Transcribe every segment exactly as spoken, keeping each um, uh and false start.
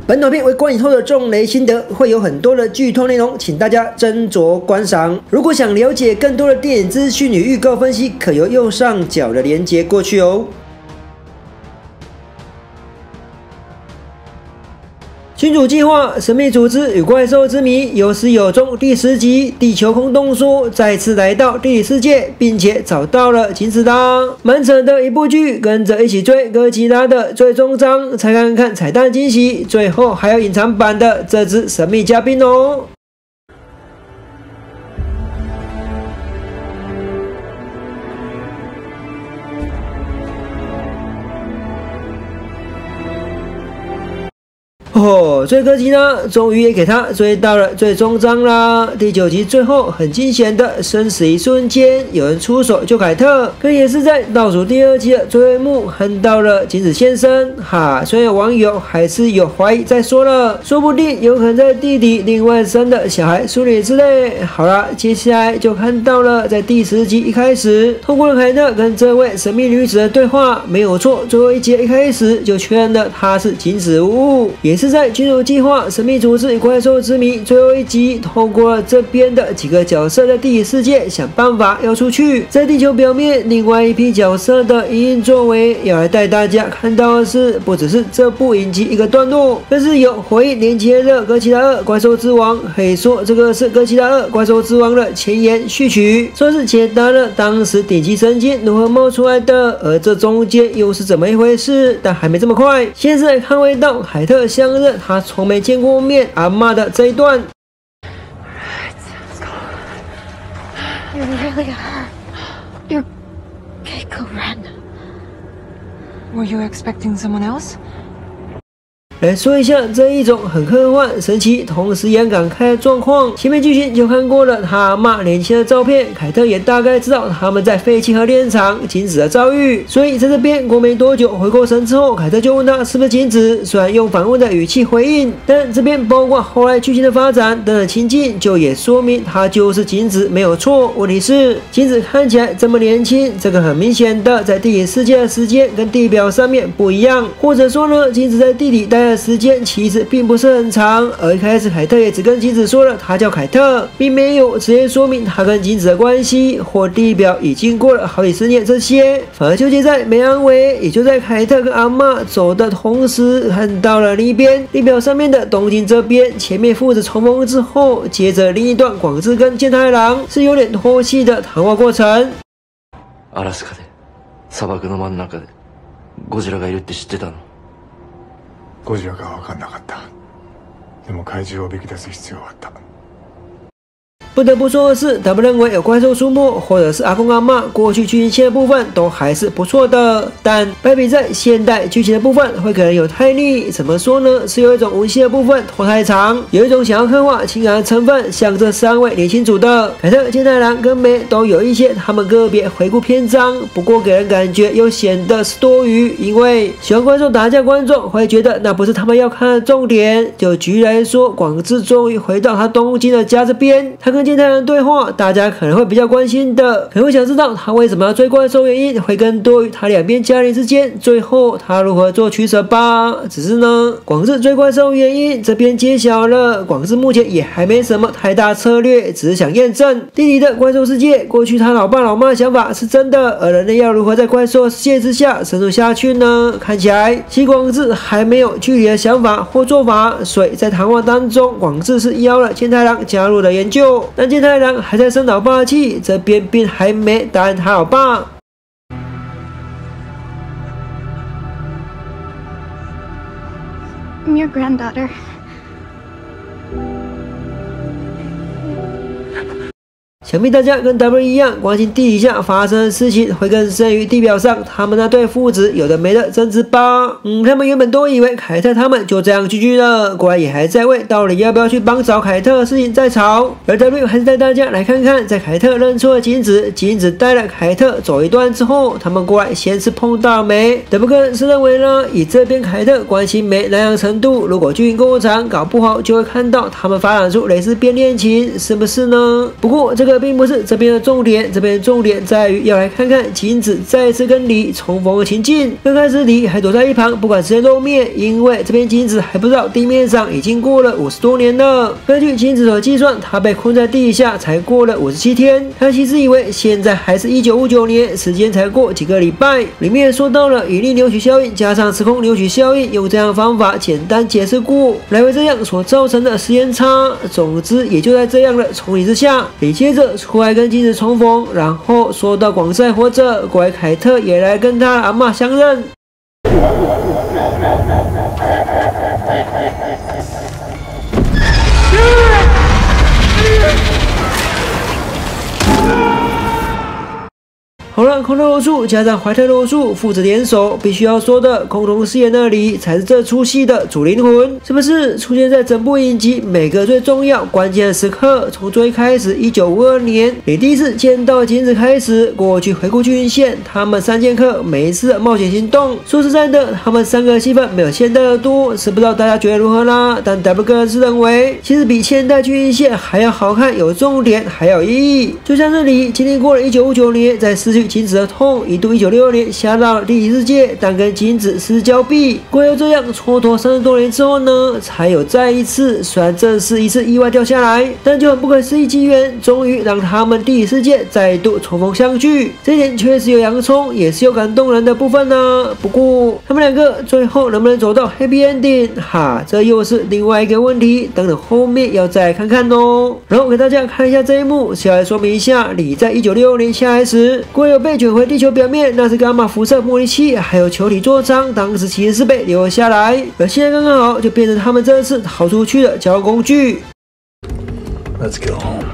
本短片为观影后的重雷心得，会有很多的剧透内容，请大家斟酌观赏。如果想了解更多的电影资讯与预告分析，可由右上角的连结过去哦。 君主计划：神秘组织与怪兽之谜有始有终。第十集，地球空洞说再次来到地理世界，并且找到了金子拉。蛮扯的一部剧，跟着一起追哥吉拉的最终章，才看看彩蛋惊喜。最后还有隐藏版的这只神秘嘉宾哦。 哦，追哥吉拉终于也给他追到了最终章啦！第九集最后很惊险的生死一瞬间，有人出手救凯特，可也是在倒数第二集的最后一幕看到了金子先生。哈，虽然有网友还是有怀疑在说了，说不定有可能在弟弟另外生的小孩苏里之类。好啦，接下来就看到了在第十集一开始，通过了凯特跟这位神秘女子的对话，没有错，最后一集一开始就确认了她是金子无误，也是。 是在君主计划、神秘组织与怪兽之谜最后一集，透过了这边的几个角色在地理世界想办法要出去。在地球表面，另外一批角色的隐隐作为，要来带大家看到的是，不只是这部影集一个段落，更是有回忆连接的《哥吉拉二：怪兽之王》。可以说，这个是《哥吉拉二：怪兽之王》的前言序曲，算是解答了当时顶级神经如何冒出来的，而这中间又是怎么一回事？但还没这么快，先是来看回到海特相。 他从没见过面阿嬷的这一段。 You really are. You're Keiko Ren. Were you expecting someone else? 来说一下这一种很科幻、神奇，同时也很感慨的状况。前面剧情就看过了他阿嬷年轻的照片，凯特也大概知道他们在废弃核电厂金子的遭遇，所以在这边过没多久回过神之后，凯特就问他是不是金子，虽然用反问的语气回应，但这边包括后来剧情的发展等等情境，就也说明他就是金子没有错。问题是金子看起来这么年轻，这个很明显的在地理世界的时间跟地表上面不一样，或者说呢，金子在地底待 的时间其实并不是很长，而一开始凯特也只跟金子说了他叫凯特，并没有直接说明他跟金子的关系或地表已经过了好几十年这些，反而纠结在梅安维，也就在凯特跟阿嬷走的同时，看到了另一边地表上面的东京这边，前面父子重逢之后，接着另一段广志跟健太郎是有点脱戏的谈话过程。 阿拉斯加で砂漠の真ん中でゴジラがいるって知ってたの？ ゴジラかは分かんなかった。でも怪獣をおびき出す必要があった。 不得不说的是，他们认为有怪兽出没，或者是阿公阿嬷过去剧情线的部分都还是不错的，但败笔在现代剧情的部分会可能有太腻。怎么说呢？是有一种无戏的部分拖太长，有一种想要刻画情感的成分，像这三位年轻组的凯特、健太郎跟梅都有一些他们个别回顾篇章，不过给人感觉又显得是多余，因为喜欢怪兽打架观众会觉得那不是他们要看的重点。就举例来说，广志终于回到他东京的家这边，他跟 健太郎对话，大家可能会比较关心的，可能会想知道他为什么要追怪兽，原因会更多于他两边家人之间最后他如何做取舍吧。只是呢，广志追怪兽原因这边揭晓了，广志目前也还没什么太大策略，只是想验证弟弟的怪兽世界，过去他老爸老妈的想法是真的，而人类要如何在怪兽世界之下生存下去呢？看起来其广志还没有具体的想法或做法，所以在谈话当中，广志是邀了健太郎加入了研究。 但健太郎还在生老爸气，这边并还没答应他老爸。 I'm your granddaughter. 想必大家跟 W 一样，关心地底下发生的事情会更深于地表上他们那对父子有的没的争执吧。嗯，他们原本都以为凯特他们就这样 G G 了，果然也还在为到底要不要去帮找凯特的事情在吵。而 W 还是带大家来看看，在凯特认出了金子，金子带了凯特走一段之后，他们过来先是碰到了梅。W 个人是认为呢，以这边凯特关心梅那样程度，如果剧情够长，搞不好就会看到他们发展出蕾丝边恋情，是不是呢？不过这个个并不是这边的重点，这边的重点在于要来看看金子再次跟李重逢的情境。刚开始李还躲在一旁，不管直接露面，因为这边金子还不知道地面上已经过了五十多年了。根据金子所计算，他被困在地下才过了五十七天。他其实以为现在还是一九五九年，时间才过几个礼拜。里面说到了引力扭曲效应加上时空扭曲效应，用这样的方法简单解释过，来为这样所造成的时间差。总之，也就在这样的丛林之下，李接着出来跟金子重逢，然后说到广赛活着，果然凯特也来跟他阿嬷相认。好了，空特罗素加上怀特罗素父子联手，必须要说的共同饰演那里才是这出戏的主灵魂，是不是？出现在整部影集每个最重要关键的时刻，从最开始一九五二年你第一次见到金子开始，过去回顾剧情线，他们三剑客每一次的冒险行动。说实在的，他们三个戏份没有现代的多，是不知道大家觉得如何啦？但 W 个人是认为，其实比现代剧情线还要好看，有重点，还有意义。就像这里经历过了一九五九年，在失去金子的痛，一度一九六二年下到了第一世界，但跟金子失之交臂。过又这样蹉跎三十多年之后呢，才有再一次，虽然这是一次意外掉下来，但就很不可思议机缘，终于让他们第一世界再度重逢相聚。这一点确实有洋葱，也是有感动人的部分呢、啊。不过他们两个最后能不能走到 happy ending， 哈，这又是另外一个问题，等等后面要再看看哦。然后给大家看一下这一幕，是要来说明一下，李在一九六二年下来时，过有被卷回地球表面，那是伽马辐射模拟器还有球体座舱，当时其实是被留了下来，而现在刚刚好就变成他们这次逃出去的交通工具。 Let's go home.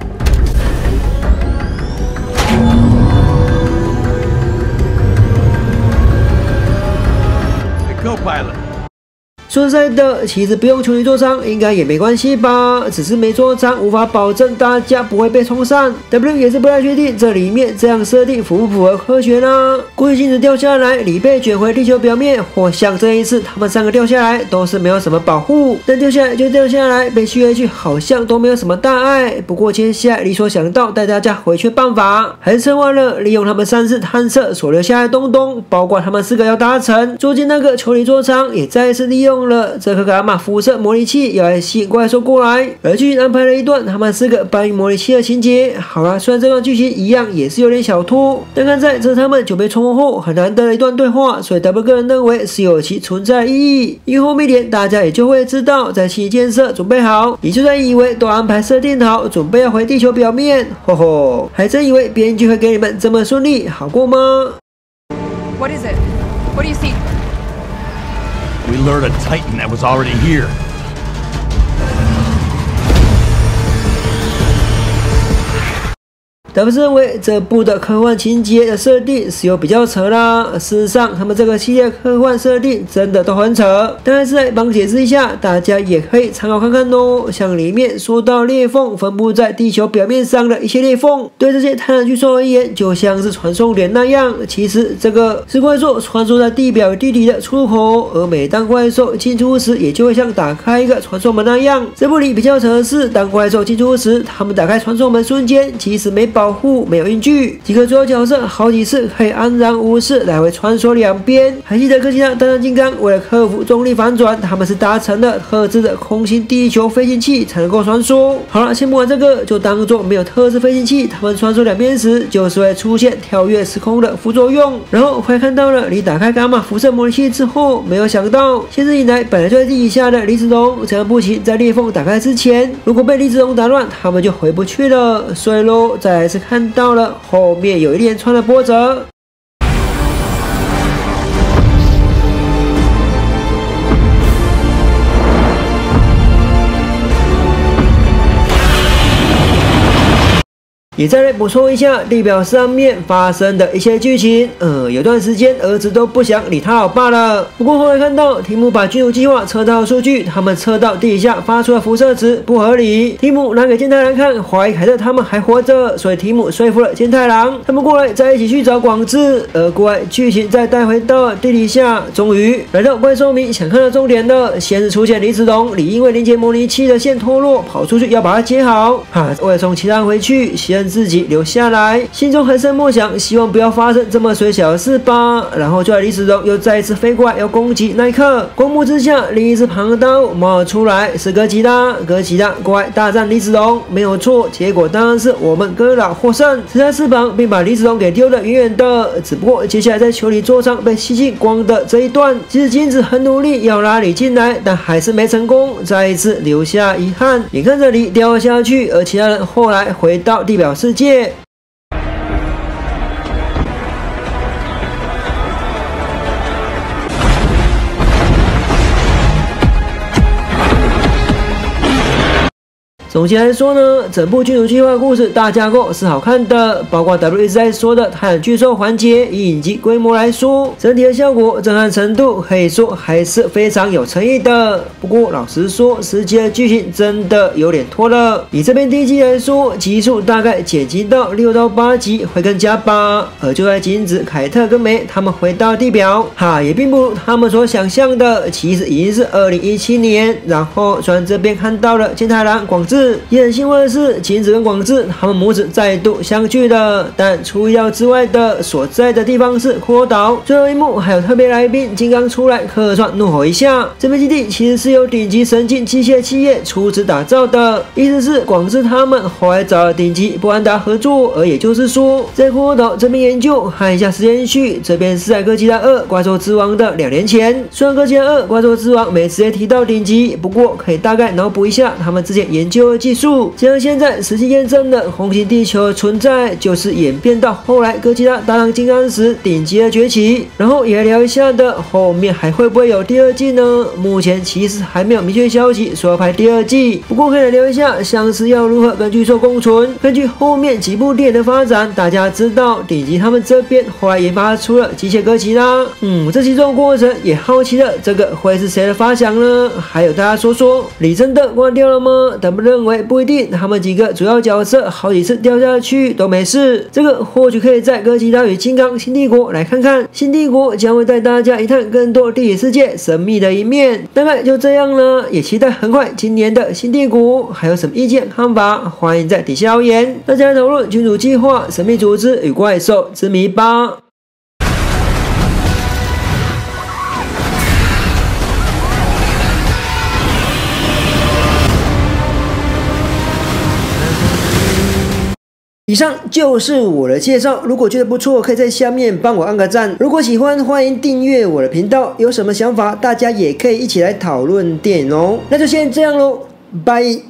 The co-pilot. 说实在的，其实不用球体座舱应该也没关系吧，只是没座舱无法保证大家不会被冲散。W 也是不太确定这里面这样设定符不符合科学呢？估计金子掉下来，李被卷回地球表面，或像这一次他们三个掉下来都是没有什么保护，但掉下来就掉下来，被续回去好像都没有什么大碍。不过接下来李所想到带大家回去的办法，还是趁晚了利用他们三次探测所留下来的东东，包括他们四个要搭乘坐进那个球体座舱，也再一次利用了这颗伽马辐射模拟器，要来吸引怪兽过来。而剧情安排了一段他们四个搬运模拟器的情节。好啦，虽然这段剧情一样也是有点小拖，但看在这他们久别重逢后很难得的一段对话，所以 W 个人认为是有其存在的意义。因为后面一点大家也就会知道，在新建设准备好，你就算以为都安排设定好，准备要回地球表面，吼吼，还真以为编剧会给你们这么顺利，好过吗？ What is it? What do you see? We lured a Titan that was already here. W 认为这部的科幻情节的设定是有比较扯啦，事实上他们这个系列科幻设定真的都很扯，但还是来帮解释一下，大家也可以参考看看哦。像里面说到裂缝分布在地球表面上的一些裂缝，对这些太阳巨兽而言，就像是传送点那样，其实这个是怪兽穿梭在地表与地底的出入口，而每当怪兽进出时，也就会像打开一个传送门那样。这部里比较扯的是，当怪兽进出时，他们打开传送门瞬间，其实没保护，没有运具，几个主要角色好几次可以安然无事来回穿梭两边。还记得哥吉拉大战金刚为了克服重力反转，他们是搭乘了特制的空心地球飞行器才能够穿梭。好了，先不管这个，就当做没有特制飞行器，他们穿梭两边时就是会出现跳跃时空的副作用。然后快看到了，你打开伽马辐射模拟器之后，没有想到现实以来本来就在地底下的离子笼，这样不行，在裂缝打开之前，如果被离子笼打乱，他们就回不去了。所以喽，再来是看到了后面有一连串的波折。 也再来补充一下地表上面发生的一些剧情。呃，有段时间儿子都不想理他老爸了。不过后来看到提姆把军武计划测到数据，他们测到地底下发出的辐射值不合理。提姆拿给健太郎看，怀疑凯特他们还活着，所以提姆说服了健太郎，他们过来再一起去找广志。而国外剧情再带回到地底下，终于来到怪兽迷想看的重点了。先是出现李子龙，李因为连接模拟器的线脱落，跑出去要把它接好。哈，为了送其他人回去，牺牲自己留下来，心中很是默想，希望不要发生这么水小的事吧。然后就在李子龙又再一次飞过来要攻击那一刻，光幕之下另一只庞刀冒了出来，是哥吉拉。哥吉拉过来大战李子龙，没有错，结果当然是我们哥老获胜，撕下翅膀并把李子龙给丢得远远的。只不过接下来在球里座上被吸进光的这一段，即使金子很努力要拉李进来，但还是没成功，再一次留下遗憾。眼看着李掉下去，而其他人后来回到地表世界。总结来说呢，整部《君主计划》故事大架构是好看的，包括 W 一直在说的太阳巨兽环节，以影集规模来说，整体的效果、震撼程度可以说还是非常有诚意的。不过老实说，实际的剧情真的有点拖了。以这边第一季来说，集数大概剪辑到六到八集会更加吧。而就在金子、凯特跟梅他们回到地表，哈，也并不如他们所想象的，其实已经是二零一七年。然后虽然这边看到了健太郎、广志。也很欣慰的是，金子跟广志他们母子再度相聚了。但出意料之外的，所在的地方是骷髅岛。最后一幕还有特别来宾金刚出来客串怒吼一下。这片基地其实是由顶级神经机械企业出资打造的，意思是广志他们后来找了顶级波安达合作。而也就是说，在骷髅岛这边研究看一下时间序，这边是在哥吉拉二怪兽之王的两年前。虽然哥吉拉二怪兽之王没直接提到顶级，不过可以大概脑补一下他们之前研究的技术，加上现在实际验证了红星地球的存在，就是演变到后来哥吉拉大战金刚时顶级的崛起。然后也聊一下的后面还会不会有第二季呢？目前其实还没有明确消息说要拍第二季，不过可以来聊一下，像是要如何跟巨兽共存。根据后面几部电影的发展，大家知道顶级他们这边后来研发出了机械哥吉拉，嗯，这其中过程也好奇了，这个会是谁的发想呢？还有大家说说，李真的关掉了吗？他们认为不一定，他们几个主要角色好几次掉下去都没事，这个或许可以在哥吉拉与金刚新帝国来看看。新帝国将会带大家一探更多地理世界神秘的一面。大概就这样了，也期待很快今年的新帝国。还有什么意见看法，欢迎在底下留言，大家来讨论君主计划、神秘组织与怪兽之谜吧。以上就是我的介绍，如果觉得不错，可以在下面帮我按个赞。如果喜欢，欢迎订阅我的频道。有什么想法，大家也可以一起来讨论电影哦。那就先这样咯，拜。